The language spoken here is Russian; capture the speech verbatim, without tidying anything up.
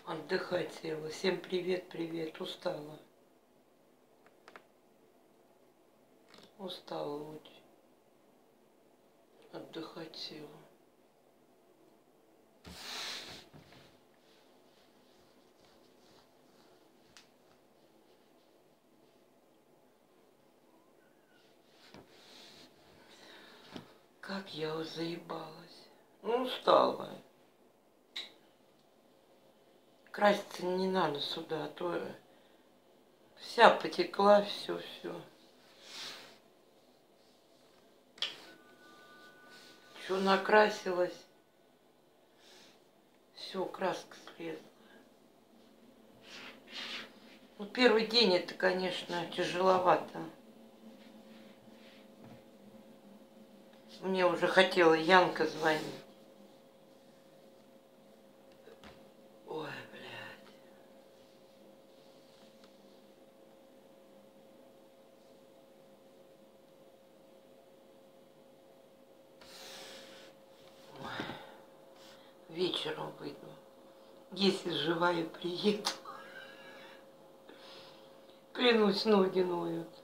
Отдыхать села. Всем привет, привет. Устала. Устала очень. Отдыхать села. Как я заебалась. Ну, устала. Краситься не надо сюда, а то вся потекла, все, все. Все накрасилась. Все, краска слезла. Ну, первый день это, конечно, тяжеловато. Мне уже хотела Янка звонить. Ой, блядь. Ой. Вечером выйду. Если живая, приеду. Клянусь, ноги ноют.